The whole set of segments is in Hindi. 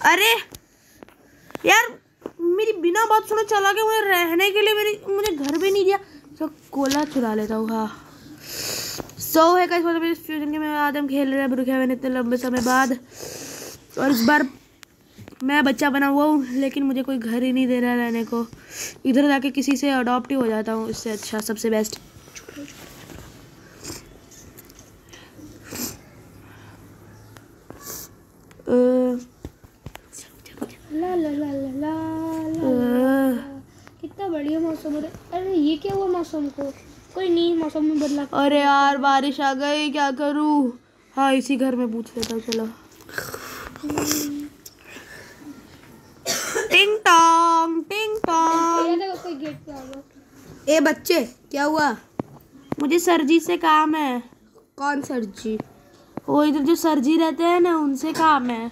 अरे यार मेरी बिना बात सुने चला गया, मुझे रहने के लिए मुझे घर भी नहीं दिया। तो कोला चुरा लेता हूँ। हाँ है गाइस, मतलब इस फ्यूजन के में आदम खेल रहे हैं रुके हुए इतने लंबे समय बाद, और इस बार मैं बच्चा बना हुआ हूँ, लेकिन मुझे कोई घर ही नहीं दे रहा रहने को। इधर जाके किसी से अडॉप्ट ही हो जाता हूँ, इससे अच्छा सबसे बेस्ट। ला ला ला ला ला कितना बढ़िया मौसम हो रहा है। अरे ये क्या हुआ मौसम को? कोई नहीं, मौसम में बदलाव। अरे यार बारिश आ गई, क्या करूँ? हाँ इसी घर में पूछ लेता हूँ, चलो। टिंग टोंग टिंग टोंग। कोई गेट पे आ गया। ए बच्चे क्या हुआ? मुझे सर जी से काम है। कौन सर जी? वो इधर जो सर जी रहते हैं ना, उनसे काम है।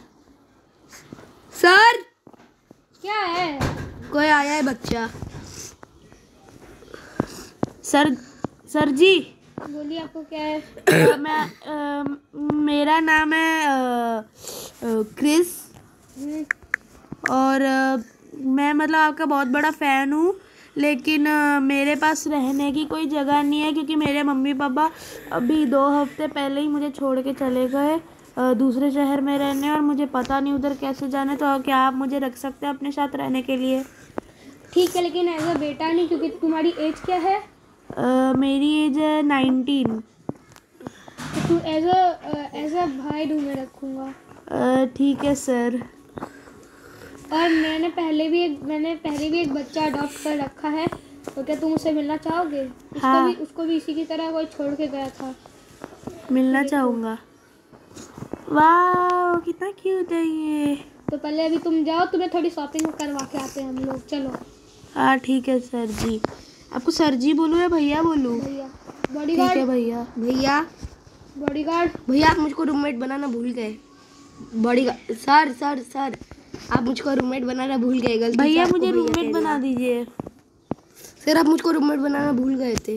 सर क्या है? कोई आया है बच्चा। सर जी बोलिए, आपको क्या है? मेरा नाम है क्रिस, और मैं मतलब आपका बहुत बड़ा फ़ैन हूँ, लेकिन मेरे पास रहने की कोई जगह नहीं है, क्योंकि मेरे मम्मी पापा अभी 2 हफ्ते पहले ही मुझे छोड़ के चले गए दूसरे शहर में रहने, और मुझे पता नहीं उधर कैसे जाने। तो क्या आप मुझे रख सकते हैं अपने साथ रहने के लिए? ठीक है, लेकिन एज अ बेटा नहीं, क्योंकि तुम्हारी एज क्या है? मेरी एज है 19। तो तू एज अ भाई मैं रखूँगा। ठीक है सर। और मैंने पहले भी एक बच्चा अडॉप्ट कर रखा है, तो क्या तुम उससे मिलना चाहोगे? हाँ। उसको भी इसी की तरह कोई छोड़ के गया था। मिलना चाहूँगा। वाह कितना क्यूट है ये। तो पहले अभी तुम जाओ, तुम्हें थोड़ी शॉपिंग करवा के आते हैं हम लोग, चलो। हाँ ठीक है सर जी। आपको सर जी बोलूँ या भैया बोलूँ? भैया। ठीक बॉडीगार्ड। है भैया। भैया बॉडीगार्ड। भैया आप मुझको रूममेट बनाना भूल गए। बॉडीगार्ड सर सर सर आप मुझको रूममेट बनाना भूल गए। गलती से भैया आपको मुझे भैया रूममेट कह बना दिया। दीजिए। सर आप मुझको रूममेट बनाना भूल गए थे।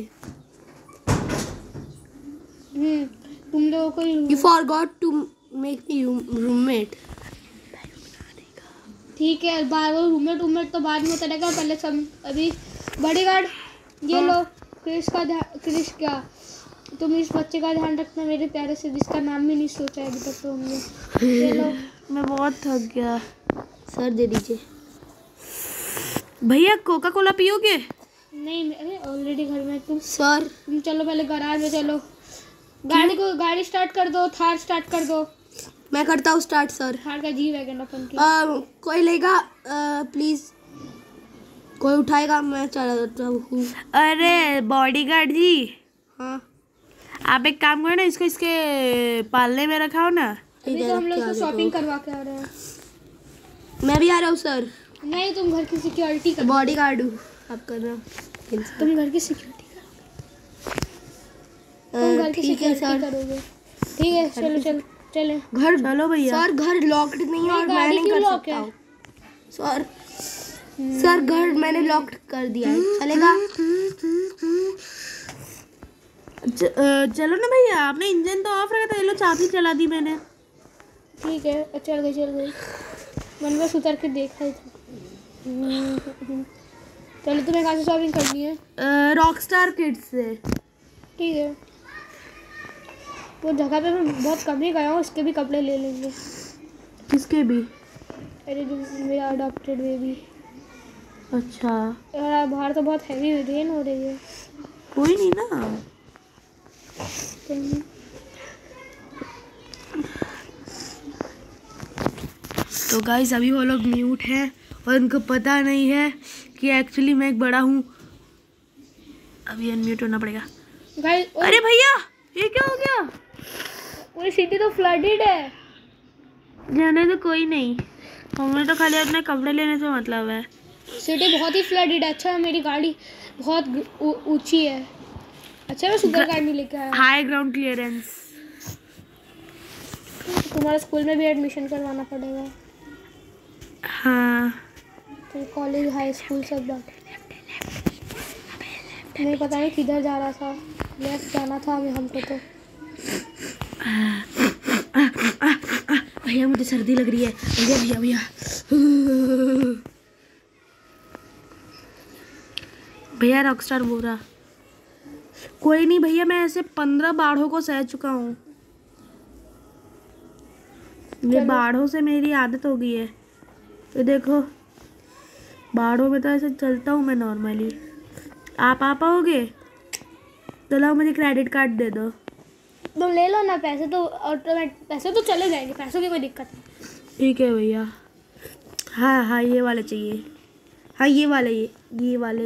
तुम लोगों को You forgot to make me roommate. ठीक है, रूममेट तो बाद में करेगा, पहले सब अभी। बॉडीगार्ड ये लो, क्रिश क्या तुम इस बच्चे का ध्यान रखना, मेरे प्यारे से, जिसका नाम भी नहीं सोचा है अभी तक तो हमने। ये लो। मैं बहुत थक गया। सर दे दीजिए। भैया कोका कोला पियोगे? नहीं, अरे ऑलरेडी घर में तुम चलो पहले गराज में चलो। गाड़ी स्टार्ट कर दो, थार स्टार्ट कर दो। मैं करता हूँ स्टार्ट सर। थार का जी वैगन अपन की। कोई लेगा प्लीज? कोई उठाएगा? मैं चला जाता हूँ। अरे बॉडीगार्ड जी, हाँ आप एक काम करो ना, इसको इसके पालने में रखाओ ना। अभी तो हम लोग तो शॉपिंग करवा के आ रहे हैं। मैं भी आ रहा हूँ सर। नहीं, तुम घर की सिक्योरिटी करो। बॉडीगार्ड हूँ आप कर रहे हो। तुम घर की सिक्योरिटी करोगे। ठीक है, चले घर चलो भैया। सर घर लॉक्ड नहीं है और मैं गाड़ी नहीं क्यों कर लॉक सकता है? हूँ सर घर मैंने लॉक कर दिया है, चलेगा? चलो ना भैया, आपने इंजन तो ऑफ रखा था, ये लो चाबी चला दी मैंने। ठीक है, चल गई। मन बस उतर के देखा ही था। चलो, तुम्हें कहाँ से शॉपिंग करनी है? रॉकस्टार किड्स से। ठीक है, वो जगह पे मैं बहुत कम ही गया हूँ, उसके भी कपड़े ले लेंगे। किसके भी? अरे जो मेरा अडॉप्टेड बेबी। अच्छा यार बाहर तो बहुत हैवी रेन हो रही है। कोई नहीं ना। तो गाइस अभी वो लोग म्यूट हैं और उनको पता नहीं है कि एक्चुअली मैं एक बड़ा हूँ। अभी अनम्यूट होना पड़ेगा। गाइस अरे भैया ये क्या हो गया? पूरी सिटी तो फ्लडेड है। जाने तो कोई नहीं, हमें तो खाली अपने कपड़े लेने से मतलब है। सिटी बहुत ही फ्लडेड है। अच्छा मेरी गाड़ी बहुत ऊंची है। अच्छा मैं सुपर कार नहीं लेके आया। High ground clearance. तुम्हारे स्कूल में भी एडमिशन करवाना पड़ेगा। हाँ तो कॉलेज हाई स्कूल सब बात। नहीं पता नहीं किधर जा रहा था, लेफ्ट जाना था हमें हमको तो। भैया मुझे सर्दी लग रही है। भैया भैया भैया भैया रॉकस्टार बोल रहा। कोई नहीं भैया, मैं ऐसे 15 बाढ़ों को सह चुका हूँ। ये बाढ़ों से मेरी आदत हो गई है। ये देखो, बाढ़ों में तो ऐसे चलता हूँ मैं नॉर्मली। आप आ पाओगे? तो लाओ मुझे क्रेडिट कार्ड दे दो। तो ले लो ना, पैसे तो ऑटोमेटिक, पैसे तो चले जाएंगे, पैसों की कोई दिक्कत नहीं। ठीक है भैया। हाँ हाँ ये वाले चाहिए। हाँ ये वाले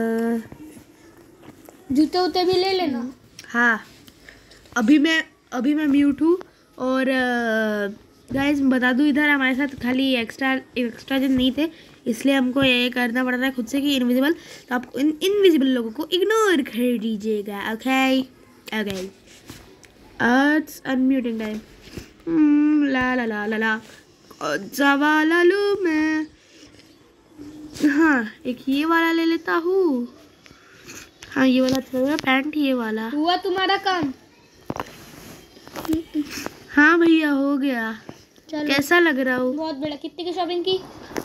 जूते उते भी ले लेना। हाँ अभी मैं म्यूट हूँ। और गाइस बता दूँ, इधर हमारे साथ खाली एक्स्ट्रा जन नहीं थे, इसलिए हमको ये करना पड़ रहा है खुद से कि इनविजिबल। तो आप इनविजिबल लोगों को इग्नोर कर दीजिएगा। Okay okay, it's unmuting time. ला ला ला ला ला जवाला लू मैं। हाँ एक ये वाला ले लेता हूँ। हाँ ये वाला अच्छा लग रहा है, पैंट ये वाला। हुआ तुम्हारा काम? हाँ भैया हो गया। चलो, कैसा लग रहा हूँ? बहुत बड़ा। कितने की शॉपिंग की?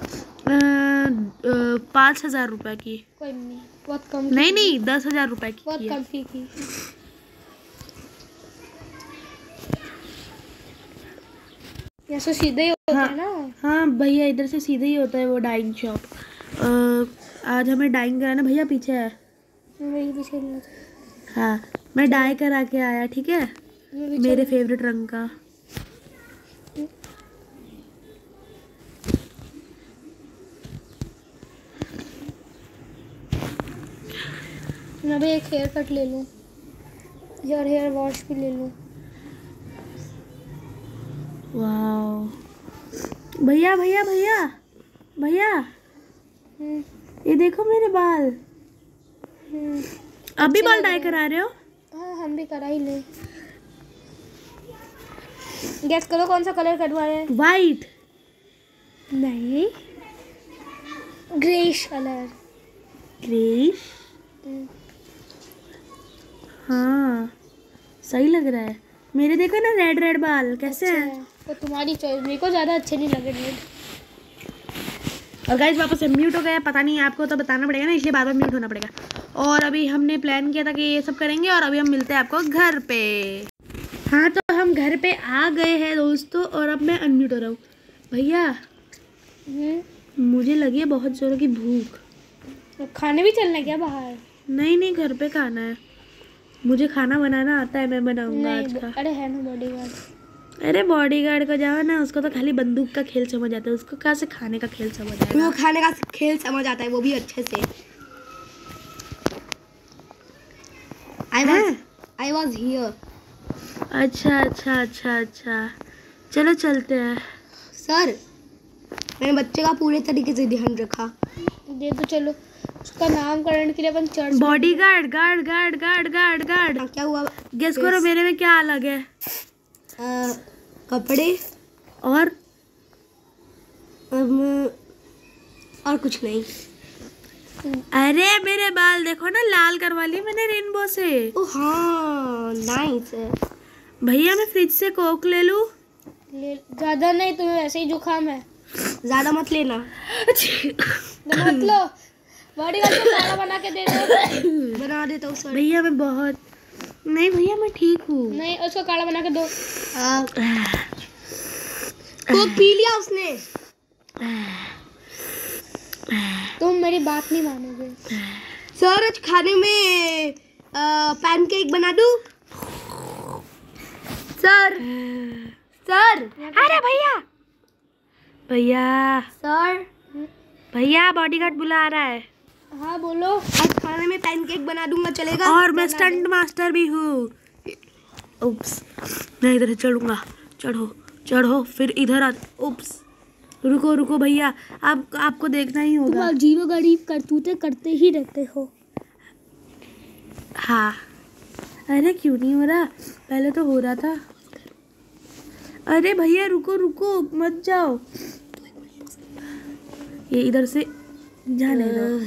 5,000 रुपए की। कोई नहीं, बहुत कम। नहीं 10,000 रुपए की बहुत है। कम की। ऐसा सीधे ही होता है ना? हाँ भैया इधर से सीधे ही होता है वो डाइंग शॉप। आज हमें डाइंग कराना। भैया पीछे है। मेरे पीछे नहीं। हाँ मैं डाई करा के आया, ठीक है, मेरे फेवरेट रंग का। मैं भी एक हेयर कट ले लूँ और हेयर वॉश भी ले लूँ। वाह भैया भैया भैया भैया, हम्म, ये देखो मेरे बाल। हम्म। अभी बाल डाई करा रहे हो? हाँ हम भी करा ही ले। गैस करो कौन सा कलर करवा रहे हैं? वाइट। नहीं, ग्रेश कलर। ग्रेश। हाँ सही लग रहा है। मेरे देखो ना रेड रेड बाल कैसे हैं। तो तुम्हारी चॉइस, मेरे को ज़्यादा अच्छे नहीं लगे रेड। और गाइस वापस से म्यूट हो गया, पता नहीं आपको तो बताना पड़ेगा ना, इसलिए बार बार म्यूट होना पड़ेगा। और अभी हमने प्लान किया था कि ये सब करेंगे, और अभी हम मिलते हैं आपको घर पे। हाँ तो हम घर पे आ गए हैं दोस्तों, और अब मैं अनम्यूट हो रहा हूँ। भैया मुझे लगी है बहुत जोरों की भूख। तो खाने भी चलना है क्या बाहर? नहीं घर पे खाना है। मुझे खाना बनाना आता है, मैं बनाऊंगा आज का। अरे है ना बॉडीगार्ड। अरे बॉडीगार्ड को जाओ ना, उसको तो खाली बंदूक का खेल समझ आता है, उसको कहाँ से खाने का खेल समझ आएगा। वो खाने का खेल समझ आता है, वो भी अच्छे से। I was here. अच्छा चलो चलते हैं। सर मैंने बच्चे का पूरे तरीके से ध्यान रखा। दे तो चलो, उसका नामकरण के लिए अपन चर्च। Bodyguard guard. हाँ, क्या हुआ? गेस करो मेरे में क्या अलग है? कपड़े और कुछ नहीं। अरे मेरे बाल देखो ना, लाल करवा लिए मैंने रेनबो से। ओ हाँ नाइस। भैया मैं फ्रिज से कोक ले लूं? ज़्यादा नहीं, तुम्हें वैसे ही जुकाम है। ज्यादा मत लेना। तो मत लो, बॉडीगार्ड को खाना बना के दे दो। बना देता हूँ सर। भैया मैं बहुत नहीं, भैया मैं ठीक हूँ। नहीं, उसको काढ़ा बना के दो। वो पी लिया उसने। तुम मेरी बात नहीं मानोगे। सर आज खाने में पैनकेक बना दूं? सर अरे भैया बॉडीगार्ड बुला रहा है। हाँ बोलो। आज खाने में पैनकेक बना दूंगा, चलेगा? और मैं स्टंट मास्टर भी हूँ। उप्स, मैं इधर चढ़ूंगा। चढ़ो फिर इधर आ। उप्स, रुको भैया, आपको देखना ही तुम होगा। अजीब गरीब करतूतें करते ही रहते हो। हाँ अरे क्यों नहीं हो रहा, पहले तो हो रहा था। अरे भैया रुको मत जाओ, ये इधर से जाने दो।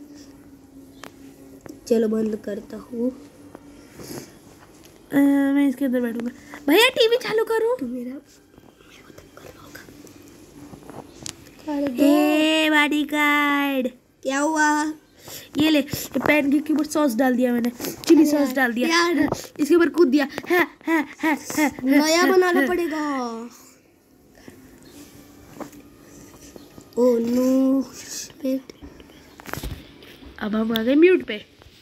चलो बंद करता हूँ। मैं इसके अंदर बैठूंगा। भैया टीवी चालू करूँ? मेरा हे बॉडीगार्ड, क्या हुआ? ये ले, पैन के ऊपर सॉस डाल दिया मैंने, चिली सॉस डाल दिया यार इसके ऊपर कूद दिया। नया बनाना पड़ेगा। Oh no shit. अब हम आ गए म्यूट पे।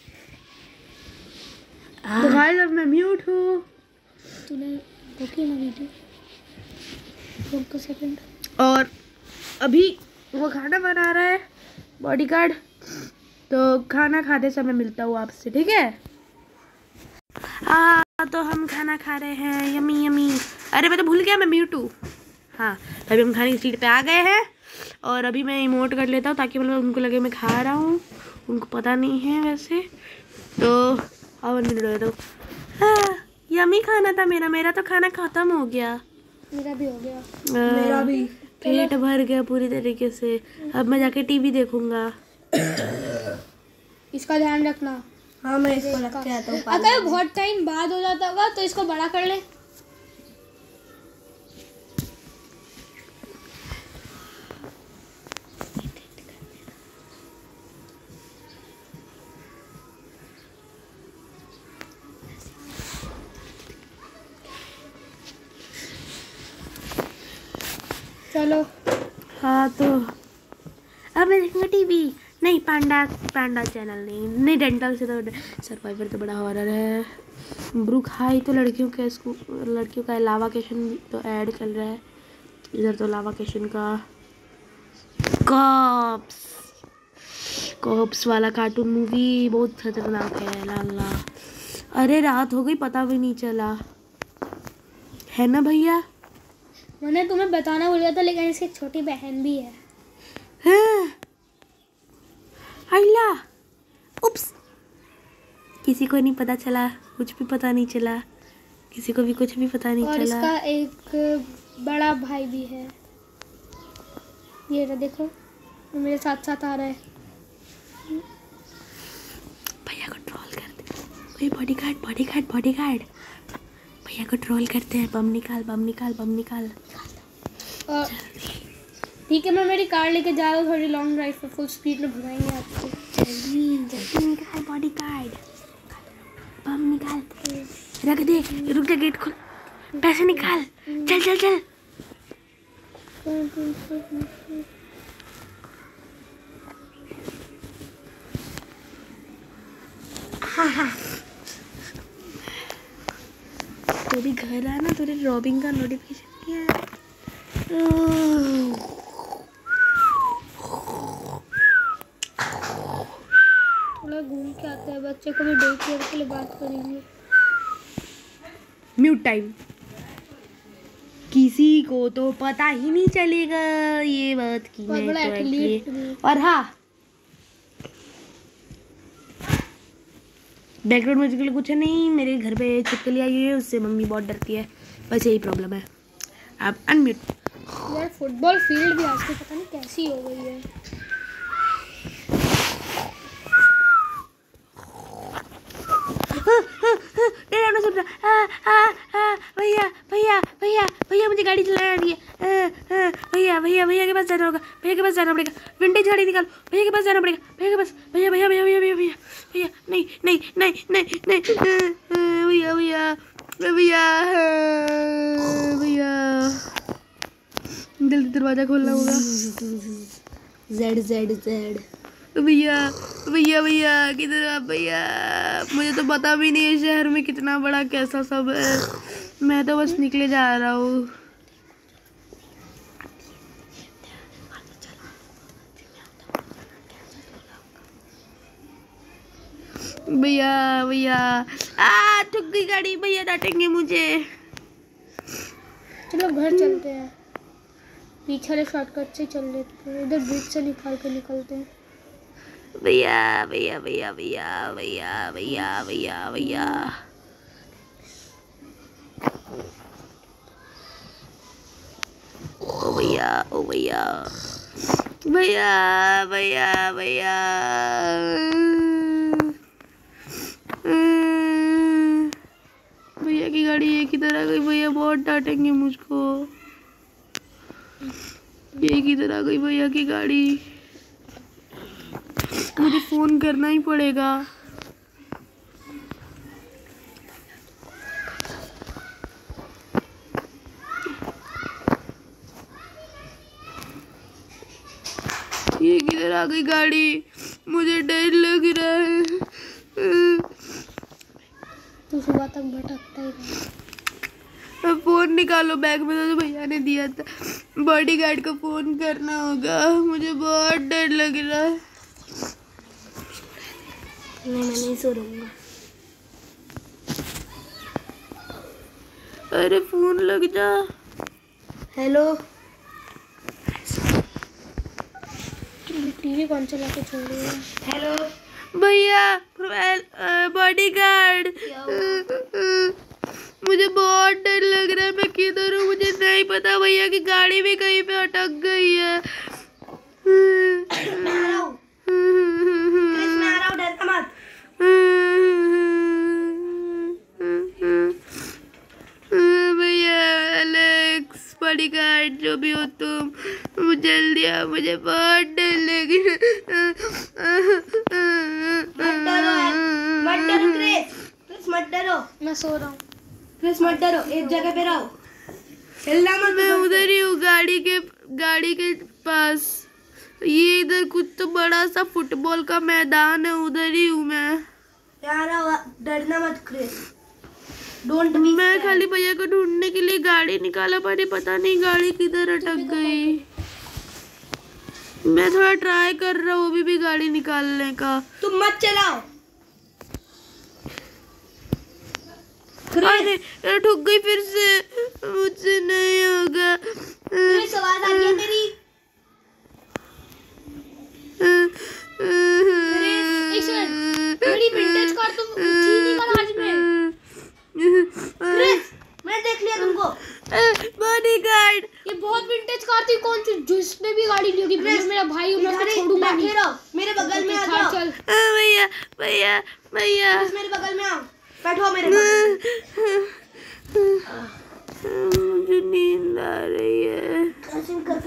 तो गाइस अब मैं म्यूट हूँ। तूने देखी ना वीडियो? रुको सेकंड। और अभी वो खाना बना रहा है बॉडीगार्ड, तो खाना खाते समय मिलता हूँ आपसे, ठीक है? तो हम खाना खा रहे हैं, यमी यमी। अरे मैं तो भूल गया मैं म्यूट हूँ। हाँ, अभी हम खाने की सीट पे आ गए हैं और अभी मैं इमोट कर लेता हूँ ताकि मतलब उनको लगे मैं खा रहा हूँ, उनको पता नहीं है वैसे। तो अब मिनट हो तो यमी खाना था मेरा तो खाना खत्म हो गया। मेरा भी हो गया। मेरा भी। पेट भर गया पूरी तरीके से। अब मैं जाके टीवी देखूंगा। इसका ध्यान रखना। हाँ मैं इसको रख के आता हूँ। अगर बहुत टाइम बाद हो जाता होगा तो इसको बड़ा कर ले। चलो। हाँ तो अब मैं देखूंगा टीवी। नहीं, पांडा चैनल नहीं डेंटल से तो सर्वाइवर तो बड़ा हॉरर है। ब्रुक हाई तो लड़कियों का लावाकेशन तो ऐड चल रहा है। इधर तो लावाकेशन का कॉप्स वाला कार्टून मूवी बहुत खतरनाक है। लाला, अरे रात हो गई पता भी नहीं चला, है ना भैया? मैंने तुम्हें बताना भूल गया था, लेकिन इसकी एक छोटी बहन भी है। हाँ। अल्ला, उप्स, किसी को नहीं पता चला, कुछ भी पता नहीं चला, किसी को भी कुछ भी पता नहीं और चला। इसका एक बड़ा भाई भी है। ये रहा, देखो वो मेरे साथ साथ आ रहा है। भैया को ट्रोल करते हैं। बॉडीगार्ड भैया को ट्रोल करते हैं। बम निकाल। और ठीक है, मैं मेरी कार लेके जा रहा हूँ थोड़ी लॉन्ग ड्राइव पे, फुल स्पीड में भगाएंगे आपको। जल्दी निकाल बॉडीगार्ड, बम निकाल, रख दे, रुक जा, गेट खोल, पैसे निकाल, चल। हाँ। तो भी घर आना, तुझे रॉबिंग का नोटिफिकेशन किया। थोड़ा घूम के आते हैं, बच्चे को भी डे केयर के लिए बात करेंगे। Mute time. किसी को तो पता ही नहीं चलेगा ये बात की बहुत मैं बड़ा तो एथलीट actually- और हाँ, बैकग्राउंड म्यूजिक के लिए कुछ नहीं। मेरे घर पे छिपकली आई हुई है, उससे मम्मी बहुत डरती है, बस यही प्रॉब्लम है। आप अनम्यूट। यार फुटबॉल फील्ड भी आजकल पता नहीं कैसी हो गई है। भैया मुझे गाड़ी चलाने आ रही है। भैया के पास जाना होगा, भैया के पास जाना पड़ेगा। विंटेज गाड़ी निकालो, भैया के पास जाना पड़ेगा, भैया के पास। भैया नहीं भैया जल्दी दरवाजा खोलना होगा। Z भैया किधर आप भैया? मुझे तो पता भी नहीं है शहर में कितना बड़ा कैसा सब है, मैं तो बस निकले जा रहा हूँ। भैया ठुक गई गाड़ी, भैया डांटेंगे मुझे। चलो घर चलते हैं, पीछे वाले शॉर्टकट से चल लेते हैं, इधर ब्रिज से निकाल के निकलते हैं। भैया ओ भैया भैया की गाड़ी एक ही तरह गई, भैया बहुत डांटेंगे मुझको। ये किधर आ गई भैया की गाड़ी? मुझे फोन करना ही पड़ेगा। ये किधर आ गई गाड़ी? मुझे डर लग रहा है। तू सुबह तक भटकता ही रहा। अब फोन निकालो, बैग में तो भैया ने दिया था। बॉडीगार्ड को फोन करना होगा। मुझे बहुत डर लग रहा है। मैं नहीं सो रहूँगा। अरे फोन लग जा। हेलो, टीवी कौन चला के छोड़ रही है? हेलो भैया, बॉडीगार्ड। मुझे बहुत डर लग रहा है। मैं किधर हूँ मुझे नहीं पता। भैया की गाड़ी भी कहीं पे अटक गई है। मैं आ रहा हूँ, डरना मत। भैया, एलेक्स, बॉडीगार्ड, जो भी हो तुम, जल्दी आओ। मुझे बहुत डर लग मत डरो क्रिस, मत डरो। मैं सो रहा हूँ। क्रिस मत डरो, एक जगह पे रहो, हिलना मत। मैं उधर ही हूँ, गाड़ी के पास। ये इधर कुछ तो बड़ा सा फुटबॉल का मैदान है, उधर ही हूँ मैं। यहाँ रहो, डरना मत क्रिस। डोंट मैं खाली भैया को ढूंढने के लिए गाड़ी निकाला, पर पता नहीं गाड़ी किधर अटक गई। मैं थोड़ा ट्राई कर रहा हूँ भी गाड़ी निकालने का। तुम मत चलाओ। अरे ठुक गई फिर से। मुझसे नहीं होगा। क्रिस, आवाज आ रही है तेरी? एक सेकंड, मेरी विंटेज कार तुम थी नहीं गराज में। क्रिस, मैंने देख लिया तुमको। बॉडीगार्ड, ये बहुत विंटेज कार थी। कौन सी जिसमें भी गाड़ी नहीं होगी। मेरा भाई, मैं उसको छोड़ूंगा नहीं। मेरे बगल में आ जाओ। चल भैया भैया भैया, मेरे बगल में आओ, बैठो मेरे बगल। मुझे नींद आ रही है। करके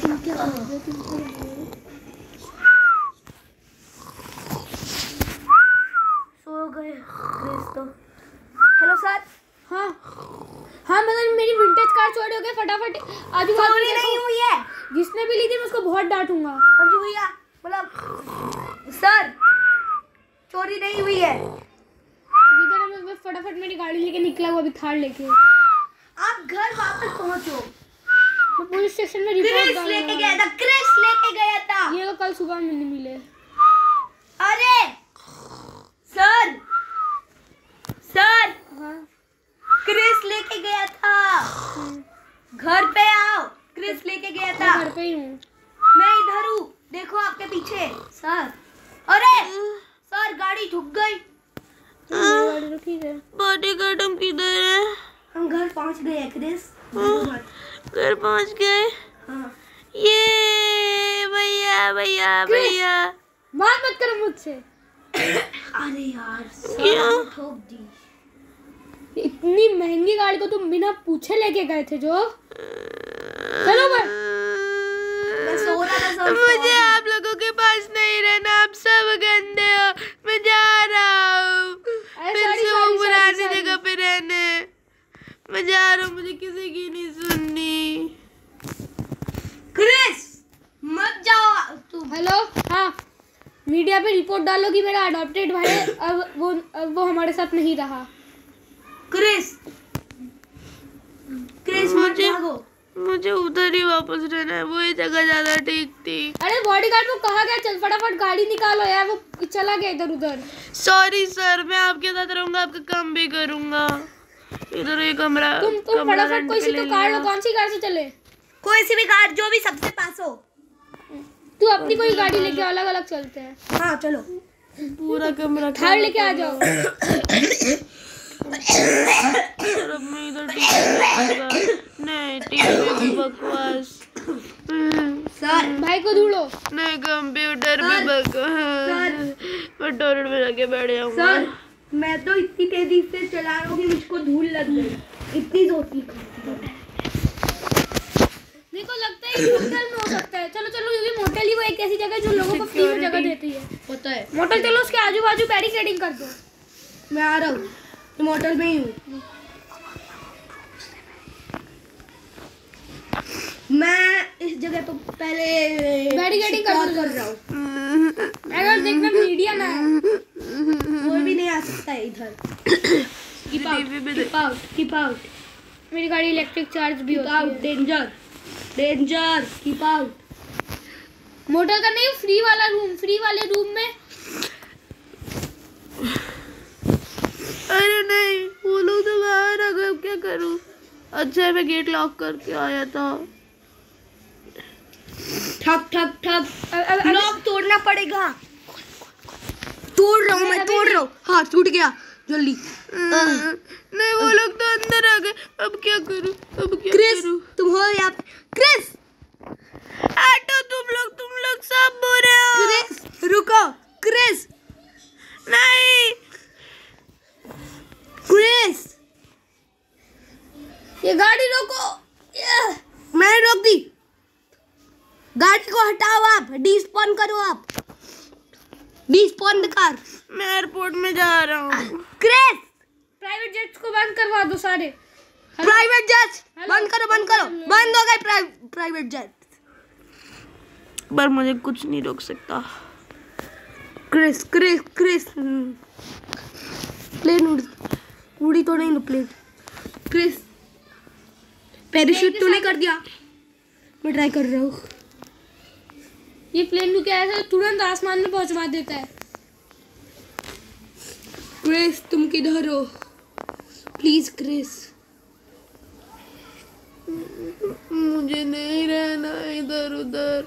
सो गए क्रिस तो। Hello sir. हाँ हाँ, मतलब मेरी विंटेज कार चोरी हो गई। फटाफट आजू बाजू चोरी नहीं हुई है। जिसने भी ली थी मैं उसको बहुत डांटूंगा। अंजू भैया, मतलब सर, चोरी नहीं हुई है। इधर मैं फटाफट मेरी गाड़ी लेके निकला हुआ, अभी थार लेके। आप घर वापस पहुंचो। मैं पुलिस स्टेशन में रिपोर्ट क्रिस लेके गया था, क्रिस लेके गया था। ये तो कल सुबह में नहीं मिले। अरे सर, सर, हाँ क्रिस लेके गया था। घर पे आओ, क्रिस लेके गया था। मैं घर पे ही हूँ। मैं इधर हूँ, देखो आपके पीछे। सर, अरे सर, गाड़ी ठुक गई। मेरी गाड़ी रुकी है। बॉडीगार्ड, हम किधर है? हम घर पहुँच गए हैं क्रिस। घर पहुंच गए। हाँ। ये भैया भैया भैया, मार मत करो मुझसे। अरे यार, क्यों? सर ठोक दी। इतनी महंगी गाड़ी को तुम बिना पूछे लेके गए थे जो। चलो मैं सो रहा था सर। मुझे आप लोगों के पास नहीं रहना। आप सब गंदे हो। मैं जा रहा हूँ फिर से वो पुरानी जगह पे रहने। मैं जा रहा हूँ, मुझे किसी की नहीं सुननी। क्रिस, मत जाओ तुम। हेलो, हाँ, मीडिया पे रिपोर्ट डालो कि मेरा अडॉप्टेड भाई अब वो हमारे साथ नहीं रहा। क्रिस, क्रिस मत भागो। मुझे उधर ही वापस रहना है। वो ये जगह ज्यादा ठीक थी। अरे बॉडीगार्ड को कहा गया चल फटाफट गाड़ी निकालो यार, वो चला गया इधर उधर। सॉरी सर, मैं आपके साथ रहूंगा, आपका काम भी करूंगा। इधर एक कमरा तुम फटाफट कोई सी तो कार लो। कौन सी कार से चले? कोई सी भी कार, जो भी सबसे पास हो। तू अपनी कोई गाड़ी लेके, अलग अलग चलते हैं। हाँ चलो। पूरा कमरा थार लेके आ जाओ। और अब मैं इधर नहीं, टीवी भी बकवास। सर, भाई को ढूंढो। नहीं, कंप्यूटर भी बकवास। मैं टॉयलेट में जाके बैठ जाऊंगा। सर, मैं तो इतनी तेजी से चला रहा हूँ कि मुझको धूल लग गई। इतनी जोर की। मेरे को लगता है नहीं होटल में हो सकता है। चलो चलो, क्योंकि मोटेल ही वो एक ऐसी जगह है जो लोगों को फ्री में जगह देती है। पता है मोटेल, चलो उसके आजू बाजू बैरिकेडिंग कर दो। मैं आ रहा हूँ, मैं होटल में ही हूँ। मैं इस जगह तो पहले बैरिकेडिंग कर रहा हूँ। अगर देखना मीडिया ना है, कोई भी नहीं आ सकता है इधर। Keep out, keep out. मेरी गाड़ी इलेक्ट्रिक चार्ज भी होती है। Danger danger, keep out. Motor का नहीं, फ्री वाला रूम, फ्री वाले रूम में। अरे नहीं, वो लोग तो बाहर आ गए, अब क्या करूं? अच्छा मैं गेट लॉक करके आया था। ठक ठक ठक, लॉक तोड़ना पड़ेगा। तोड़ रहा हूँ, मैं तोड़ रहा हूँ। हाँ टूट गया, जल्दी। नहीं, वो लोग तो अंदर आ गए, अब क्या करूं? अब क्या क्रिस, करूं? तुम हो यहाँ पे? क्रिस, आटो, तुम लोग सब बुरे हो। क्रिस रुको, क्रिस, नहीं, क्रिस, ये गाड़ी रोको। मैंने रोक दी। गाड़ी को हटाओ, आप डिस्पॉन करो, आप डिस्पॉन कार। मैं एयरपोर्ट में जा रहा हूँ। क्रिस, प्राइवेट जेट्स को बंद करवा दो सारे। Private jet hello. बंद करो, बंद करो, बंद हो गए प्राइवेट जेट। पर मुझे कुछ नहीं रोक सकता। क्रिस क्रिस क्रिस, प्लेन उड़ी तो नहीं, प्लेन। क्रिस, पैराशूट तो नहीं कर दिया? मैं ट्राई कर रहा हूँ। ये प्लेन को क्या है, तुरंत आसमान में पहुंचवा देता है। क्रिस, तुम किधर हो? Please Chris. मुझे नहीं रहना इधर उधर।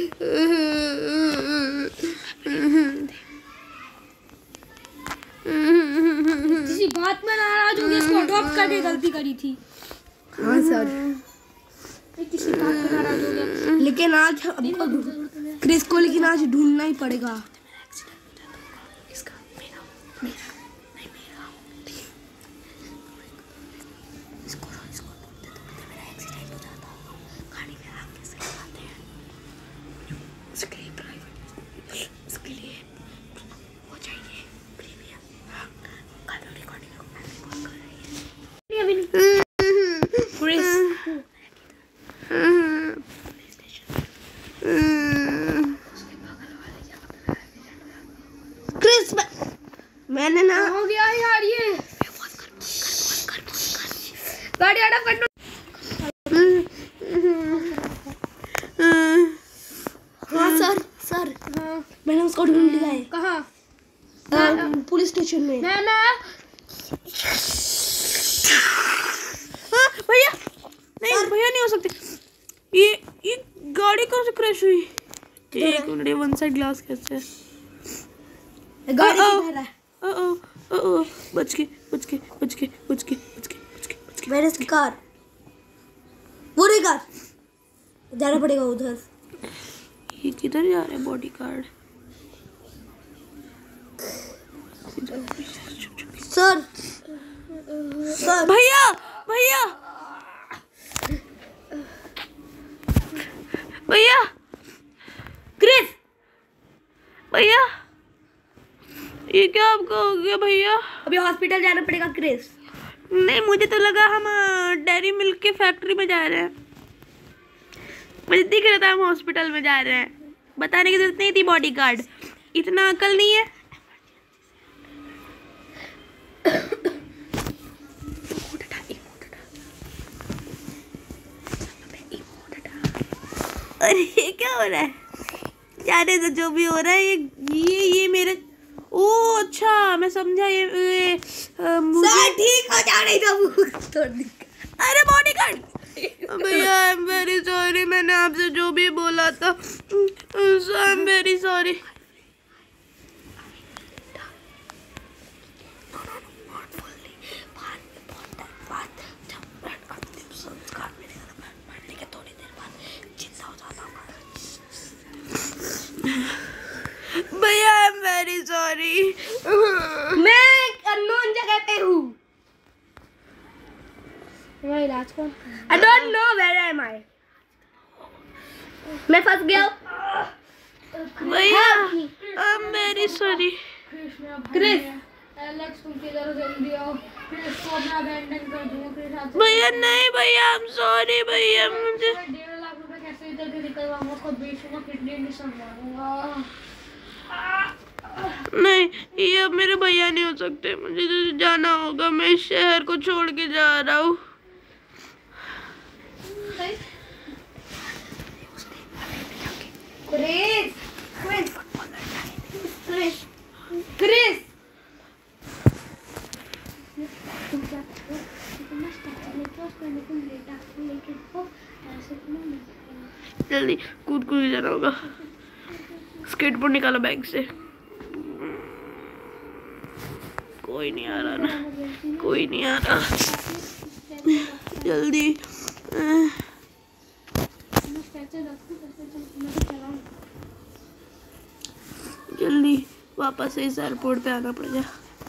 किसी बात में नाराज हो गया, इसको अडॉप्ट करके गलती करी थी। हाँ सर, किसी बात में नाराज हो गया। लेकिन आज हमको क्रिस को लेकिन आज ढूंढना ही पड़ेगा। क्रिस, मैंने ना हो गया यार ये। गाड़ी आड़ा कंट्रोल। हाँ सर, सर हाँ, मैंने उसको ढूंढ लिया है। कहाँ? पुलिस स्टेशन में। मैं भैया नहीं, भैया नहीं हो सकते। ये गाड़ी कहाँ से क्रैश हुई? एक मिनट, वन साइड ग्लास कैसे? गाड़ी किधर है? बच के। मेरे से कार, वो रही कार। जाना पड़ेगा उधर। ये किधर जा रहे हैं बॉडी गार्ड? सर, सर भैया क्रिस, भैया, ये क्या आपका हो गया भैया? अभी हॉस्पिटल जाना पड़ेगा क्रिस। नहीं, मुझे तो लगा हम डेयरी मिल्क की फैक्ट्री में जा रहे हैं। मुझे दिख रहा था हम हॉस्पिटल में जा रहे हैं। बताने की जरूरत नहीं थी बॉडीगार्ड, इतना अकल नहीं है। अरे ये क्या हो रहा है? जाने दो, जो भी हो रहा है। ये मेरे, ओ अच्छा मैं समझा। ये सर ठीक हो जाने दो। अरे बॉडीगार्ड भैया, आई एम वेरी सॉरी, मैंने आपसे जो भी बोला था, आई एम वेरी सॉरी। भैया आई एम वेरी सॉरी। मैं अननोन जगह पे हूँ। मेरा इलाज कौन? I don't know where am I. मैं फंस गया हूँ। भैया I am very sorry. Chris Alex तुम किधर हो, जल्दी आओ। क्रिस को मैं अबैंडन कर दूंगा। क्रिस आज भैया नहीं भैया आई एम सॉरी भैया, मुझे 1.5 लाख रुपए कैसे इधर के निकलवाऊंगा, उसको बेचूंगा, किडनी नहीं संभालूंगा। नहीं, ये अब मेरे भैया नहीं हो सकते, मुझे तो जाना होगा, मैं इस शहर को छोड़ के जा रहा हूँ। क्रिस क्रिस क्रिस क्रिस जल्दी कूद कूद के जाना होगा। स्केटबोर्ड निकालो बैग से। कोई नहीं आ रहा ना, कोई नहीं आ रहा। जल्दी जल्दी वापस से इस एयरपोर्ट पे आना पड़ेगा।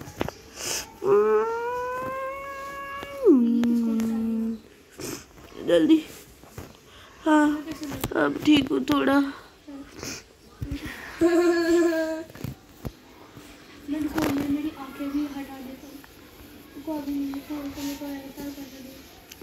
जल्दी। हाँ अब ठीक हूँ थोड़ा। मेरी आंखें भी हटा देता हूँ। को अभी नहीं खोल तो मेरे को ऐसा कर दे।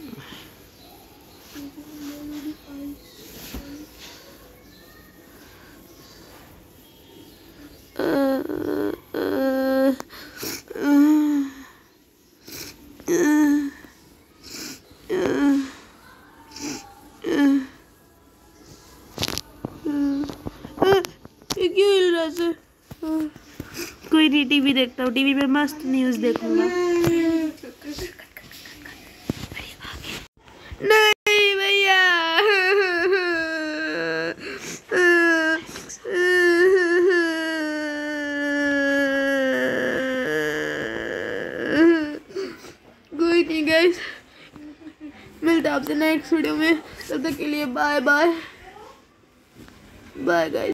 क्यों हिल रहा है? कोई नहीं, टीवी देखता हूँ, टीवी में मस्त न्यूज़ देखूंगा। नहीं भैया कोई नहीं गाइस, मिलते हैं आपसे नेक्स्ट वीडियो में, तब तक के लिए बाय बाय बाय गाइस।